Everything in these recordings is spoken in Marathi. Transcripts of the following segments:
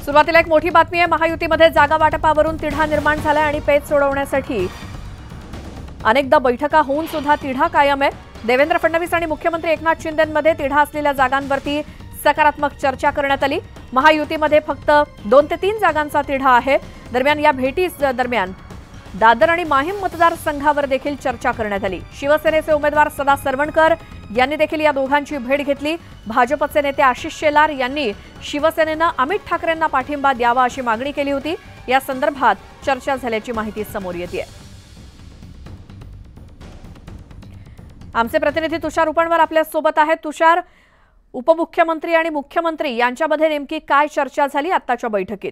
सुरुवातीला एक मोठी बातमी आहे। महायुतीमध्ये जागा वाटपावरून तिढा निर्माण झालाय आणि पेच सोडवण्यासाठी अनेकदा बैठका होऊन सुद्धा तिढा कायम आहे। देवेंद्र फडणवीस आणि मुख्यमंत्री एकनाथ शिंदेंमध्ये तिढा असलेल्या जागांवरती सकारात्मक चर्चा करण्यात आली। महायुतीमध्ये फक्त 2 ते 3 जागांचा तिढा आहे। दरम्यान या भेटी दरम्यान दादर आणि माहीम मतदारसंघावर देखील चर्चा करण्यात आली। शिवसेनेचे उमेदवार सदा सरवणकर यांनी देखील या दोघांची भेट घेतली। भाजपचे नेते आशिष शेलार यांनी शिवसेनेनं अमित ठाकरेंना पाठिंबा द्यावा अशी मागणी केली होती। या संदर्भात चर्चा झाल्याची माहिती समोर येते। आमचे प्रतिनिधी तुषार उपणवर आपल्या सोबत आहेत। तुषार, उपमुख्यमंत्री आणि मुख्यमंत्री यांच्यामध्ये नेमकी काय चर्चा झाली आताच्या बैठकीत?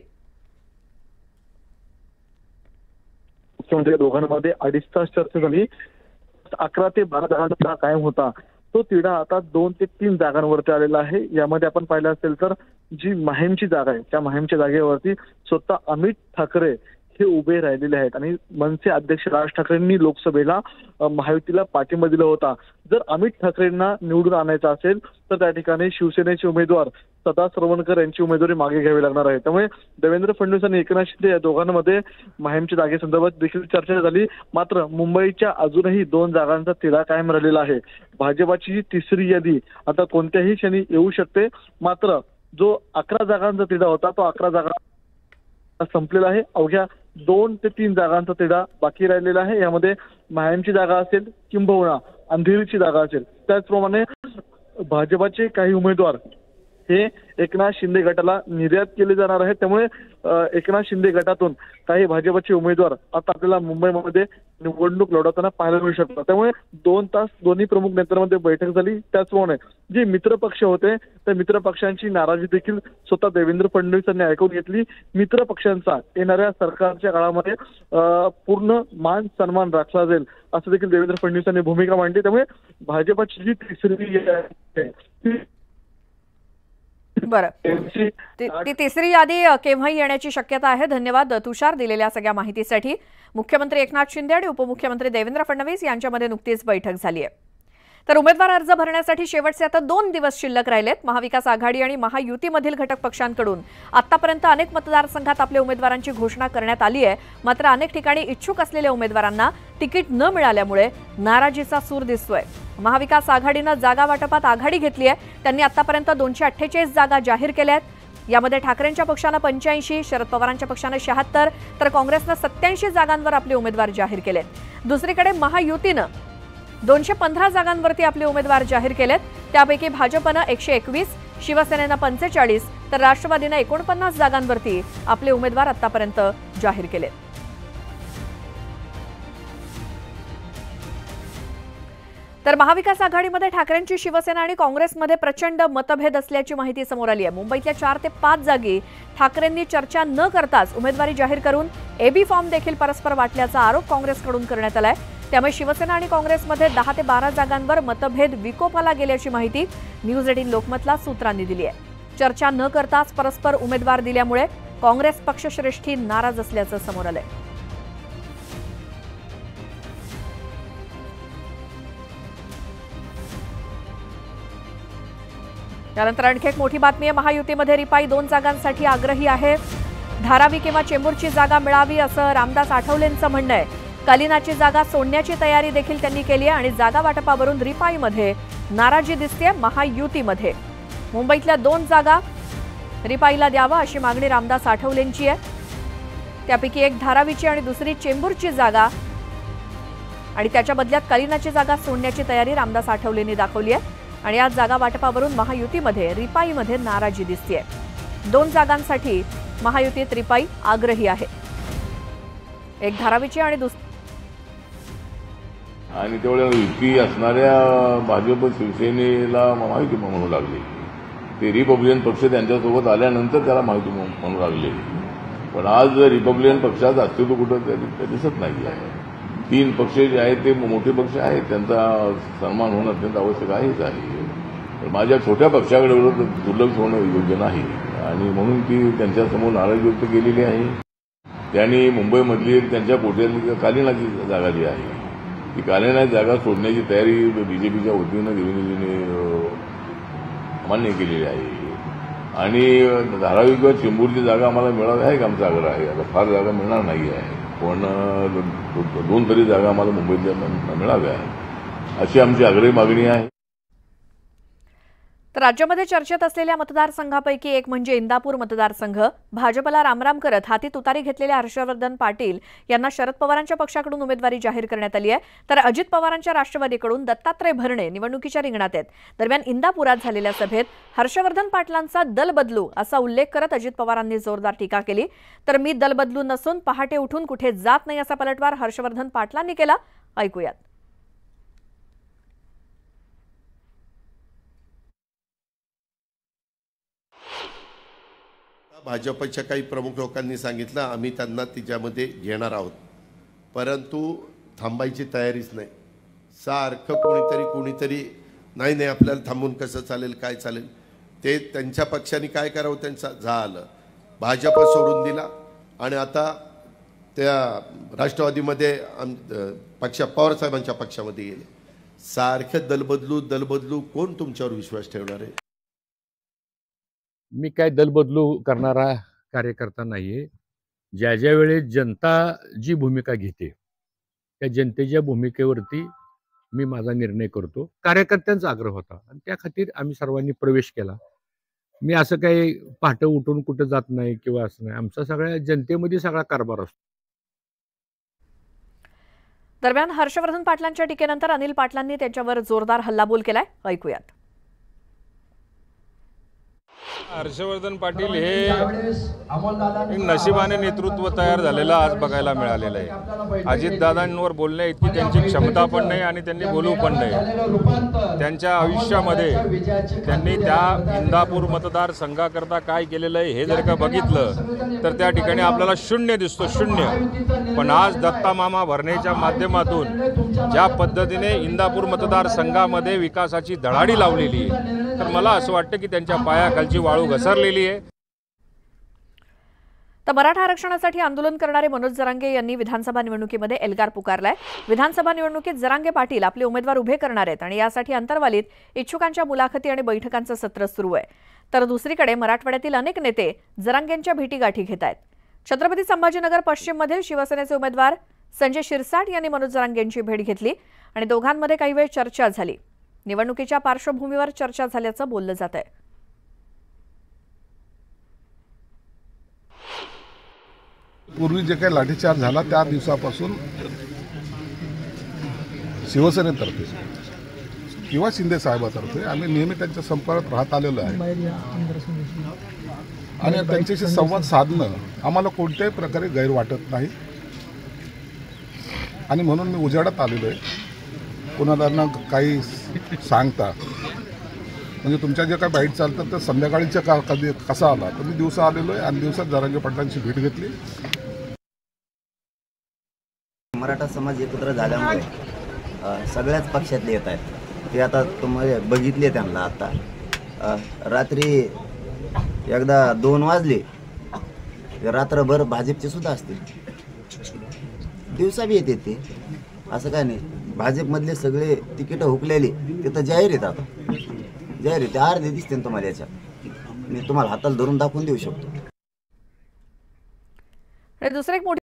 मुख्यमंत्री दोघांमध्ये 2.5 तास चर्चा झाली। 11 ते 12 जागांचा तिढा कायम होता, तो तिढा आता 2 ते 3 जागांवरती आलेला आहे। यामध्ये आपण पाहिलं असेल तर जी माहीमची जागा आहे त्या माहीमच्या जागेवरती स्वतः अमित ठाकरे हे उभे राहिलेले आहेत आणि मनसे अध्यक्ष राज ठाकरेंनी लोकसभेला महायुतीला पाठिंबा दिला होता। जर अमित ठाकरेंना निवडून आणायचं असेल तर त्या ठिकाणी शिवसेनेचे उमेदवार सदा सरवणकर यांची उमेदवारी मागे घ्यावी लागणार आहे। त्यामुळे देवेंद्र फडणवीस आणि एकनाथ शिंदे या दोघांमध्ये माहीमच्या जागेसंदर्भात देखील चर्चा झाली। मात्र मुंबईच्या अजूनही 2 जागांचा तिढा कायम राहिलेला आहे। भाजपाची जी तिसरी यादी आता कोणत्याही क्षणी येऊ शकते। मात्र जो 11 जागांचा तिढा होता तो 11 जागा संपलेला आहे। अवघ्या 2 ते 3 जागांचा तिढा बाकी राहिलेला आहे। यामध्ये माहीमची जागा असेल किंबहुना अंधेरीची जागा असेल। त्याचप्रमाणे भाजपाचे काही उमेदवार हे एकनाथ शिंदे गटाला निर्यात केले जाणार आहेत। त्यामुळे एकनाथ शिंदे गटातून काही भाजपचे उमेदवार आता आपल्याला मुंबईमध्ये निवडणूक लढवताना पाहायला मिळू शकतात। त्यामुळे 2 तास दोन्ही प्रमुख नेत्यांमध्ये बैठक झाली। त्याचप्रमाणे जे मित्र पक्ष होते त्या मित्र पक्षांची नाराजी देखील स्वतः देवेंद्र फडणवीस यांनी ऐकून घेतली। मित्र पक्षांचा येणाऱ्या सरकारच्या काळामध्ये पूर्ण मान सन्मान राखला जाईल असं देखील देवेंद्र फडणवीस यांनी भूमिका मांडली। त्यामुळे भाजपची जी तिसरी बरं, ती तिसरी यादी केव्हा येण्याची शक्यता आहे? धन्यवाद तुषार दिलेल्या सगळ्या माहितीसाठी। मुख्यमंत्री एकनाथ शिंदे आणि उपमुख्यमंत्री देवेंद्र फडणवीस यांच्यामध्ये नुकतीच बैठक झाली आहे। तर उमेदवार अर्ज भरण्यासाठी शेवटचे आता 2 दिवस शिल्लक राहिलेत। महाविकास आघाडी आणि महायुतीमधील घटक पक्षांकडून आतापर्यंत अनेक मतदारसंघात आपल्या उमेदवारांची घोषणा करण्यात आली आहे। मात्र अनेक ठिकाणी इच्छुक असलेल्या उमेदवारांना तिकीट न मिळाल्यामुळे नाराजीचा सूर दिसतोय। महाविकास आघाडीनं जागा वाटपात आघाडी घेतली आहे। त्यांनी आतापर्यंत 248 जागा जाहीर केल्या आहेत। यामध्ये ठाकरेंच्या पक्षानं 85, शरद पवारांच्या पक्षानं 76 तर काँग्रेसनं 87 जागांवर आपले उमेदवार जाहीर केलेत। दुसरीकडे महायुतीनं 215 जागांवरती आपले उमेदवार जाहीर केलेत। त्यापैकी भाजपनं 121, शिवसेनेनं 45 तर राष्ट्रवादीनं 49 जागांवरती आपले उमेदवार आतापर्यंत जाहीर केलेत। तर महाविकास आघाडीमध्ये ठाकरेंची शिवसेना आणि काँग्रेसमध्ये प्रचंड मतभेद असल्याची माहिती समोर आली आहे। मुंबईतल्या 4 ते 5 जागी ठाकरेंनी चर्चा न करताच उमेदवारी जाहीर करून एबी फॉर्म देखील परस्पर वाटल्याचा आरोप काँग्रेसकडून करण्यात आलाय। त्यामुळे शिवसेना आणि काँग्रेसमध्ये 10 ते 12 जागांवर मतभेद विकोपाला गेल्याची माहिती न्यूज 18 लोकमतला सूत्रांनी दिली आहे। चर्चा न करताच परस्पर उमेदवार दिल्यामुळे काँग्रेस पक्षश्रेष्ठी नाराज असल्याचं समोर आलंय। त्यानंतर आणखी एक मोठी बातमी आहे। महायुतीमध्ये रिपाई 2 जागांसाठी आग्रही आहे। धारावी किंवा चेंबूरची जागा मिळावी असं रामदास आठवलेंचं म्हणणं आहे। कलिनाची जागा सोडण्याची तयारी देखील त्यांनी केली आहे आणि जागा वाटपावरून रिपाईमध्ये नाराजी दिसते महायुतीमध्ये। मुंबईतल्या 2 जागा रिपाईला द्यावा अशी मागणी रामदास आठवलेंची आहे। त्यापैकी एक धारावीची आणि दुसरी चेंबूरची जागा आणि त्याच्या बदल्यात कलिनाची जागा सोडण्याची तयारी रामदास आठवलेंनी दाखवली आहे आणि या जागा वाटपावरून महायुतीमध्ये रिपाईमध्ये नाराजी दिसते। 2 जागांसाठी महायुतीत रिपाई आग्रही आहे। एक धारावीची आणि तेवढ्या युती असणाऱ्या भाजप शिवसेनेला महायुती म्हणू लागले। ते रिपब्लिकन पक्ष त्यांच्यासोबत आल्यानंतर त्याला महायुती म्हणू लागले। पण आज रिपब्लिकन पक्षाचं अस्तित्व कुठं दिसत नाही आहे। 3 पक्ष जे आहेत ते मोठे पक्ष आहेत, त्यांचा सन्मान होणं अत्यंत आवश्यक आहेच आहे। पण माझ्या छोट्या पक्षाकडे दुर्लक्ष होणं योग्य नाही आणि म्हणून ती त्यांच्यासमोर नाराजी व्यक्त केलेली आहे। त्यांनी मुंबईमधली त्यांच्या कोट्यातली कालिनाची जागा जी आहे ती कालिना जागा सोडण्याची तयारी बीजेपीच्या वतीनं देवेंद्रजींनी मान्य केलेली आहे आणि धारावी किंवा चेंबूरची जागा आम्हाला मिळावी आहे का आमचा आग्रह आहे. आता फार जागा मिळणार नाही आहे, पण 2 तरी जागा आम्हाला मुंबईत मिळाव्या अशी आमची आग्रही मागणी आहे. तर राज्यामध्ये चर्चेत असलेल्या मतदारसंघापैकी एक म्हणजे इंदापूर मतदारसंघ. भाजपला रामराम करत हाती तुतारी घेतलेल्या हर्षवर्धन पाटील यांना शरद पवारांच्या पक्षाकडून उमेदवारी जाहीर करण्यात आली आहे. तर अजित पवारांच्या राष्ट्रवादीकडून दत्तात्रय भरणे निवडणुकीच्या रिंगणात आहेत. दरम्यान इंदापुरात झालेल्या सभेत हर्षवर्धन पाटलांचा दल बदलू असा उल्लेख करत अजित पवारांनी जोरदार टीका केली. तर मी दल बदलू नसून पहाटे उठून कुठे जात नाही असा पलटवार हर्षवर्धन पाटलांनी केला. ऐकूयात. भाजपच्या काही प्रमुख लोकांनी सांगितलं आम्ही त्यांना तिच्यामध्ये घेणार आहोत, परंतु थांबायची तयारीच नाही. सारखं कोणीतरी नाही आपल्याला थांबून कसं चालेल, काय चालेल, ते त्यांच्या पक्षाने काय करावं त्यांचं झालं. भाजप सोडून दिला आणि आता त्या राष्ट्रवादीमध्ये पवारसाहेबांच्या पक्षामध्ये गेले. सारखं दलबदलू कोण तुमच्यावर विश्वास ठेवणार आहे. मी काय दल बदलू करणारा कार्यकर्ता नाहीये. ज्या वेळेस जनता जी भूमिका घेते त्या जनतेच्या भूमिकेवरती मी माझा निर्णय करतो. कार्यकर्त्यांचा आग्रह होता आणि त्या खातीर आम्ही सर्वांनी प्रवेश केला. मी असं काही पहाटे उठून कुठं जात नाही किंवा असं नाही. आमचा सगळ्या जनतेमध्ये सगळा कारभार असतो. दरम्यान हर्षवर्धन पाटलांच्या टीकेनंतर अनिल पाटलांनी त्यांच्यावर जोरदार हल्लाबोल केलाय. ऐकूयात. हर्षवर्धन पाटील हे नशिबाने नेतृत्व तयार झालेलं आज बघायला मिळालेलं आहे. अजितदादांवर बोलण्या इतकी त्यांची क्षमता पण नाही आणि त्यांनी बोलू पण नाही. त्यांच्या आयुष्यामध्ये त्यांनी त्या इंदापूर मतदारसंघाकरता काय केलेलं आहे हे जर का बघितलं तर त्या ठिकाणी आपल्याला शून्य दिसतो, शून्य. पण आज दत्ता मामा भरणेच्या माध्यमातून ज्या पद्धतीने इंदापूर मतदारसंघामध्ये विकासाची धडाडी लावलेली आहे, तर मला असं वाटतं की त्यांच्या पायाखालची वाळू घसरलेली आहे. तर मराठा आरक्षणासाठी आंदोलन करणारे मनोज जरांगे यांनी विधानसभा निवडणुकीमध्ये एल्गार पुकारलाय. विधानसभा निवडणुकीत जरांगे पाटील आपले उमेदवार उभे करणार आहेत आणि यासाठी अंतर्वालीत इच्छुकांच्या मुलाखती आणि बैठकांचं सत्र सुरू आहे. तर दुसरीकडे मराठवाड्यातील अनेक नेते जरांगेंच्या भेटीगाठी घेत आहेत. छत्रपती संभाजीनगर पश्चिममधील शिवसेनेचे उमेदवार संजय शिरसाट यांनी मनोज जरांगेंची भेट घेतली आणि दोघांमध्ये काही वेळ चर्चा झाली. निवडणुकीच्या पार्श्वभूमीवर चर्चा झाल्याचं बोललं जात आहे. पूर्वी जे काही लाठीचार्ज झाला त्या दिवसापासून शिवसेनेतर्फे किंवा शिंदे साहेबातर्फे आम्ही नेहमी त्यांच्या संपर्कात राहत आलेलो आहे आणि त्यांच्याशी संवाद साधणं आम्हाला कोणत्याही प्रकारे गैर वाटत नाही. आणि म्हणून मी उजेडात आलेलो आहे. कोणाला काही सांगता म्हणजे तुमच्या जे काही बाईट चालतात तर संध्याकाळीच्या कधी कसा आला तर मी दिवसा आलेलो आहे आणि दिवसात जरांगे पाटलांची भेट घेतली. मराठा समाज एकत्र झाल्यामुळे सगळ्याच पक्षातले येत आहेत. ते आता तुम्हाला बघितले त्यांना आता रात्री एकदा 2 वाजले रात्रभर भाजपचे सुद्धा असतील, दिवसा बी येते ते. असं काय नाही. भाजपमधले सगळे तिकीटं हुकलेली ते तर जाहीर आहेत. आता जाहीर आहे ते अर्धे दिसते तुम्हाला याच्यात. मी तुम्हाला हाताला धरून दाखवून देऊ शकतो. दुसरे एक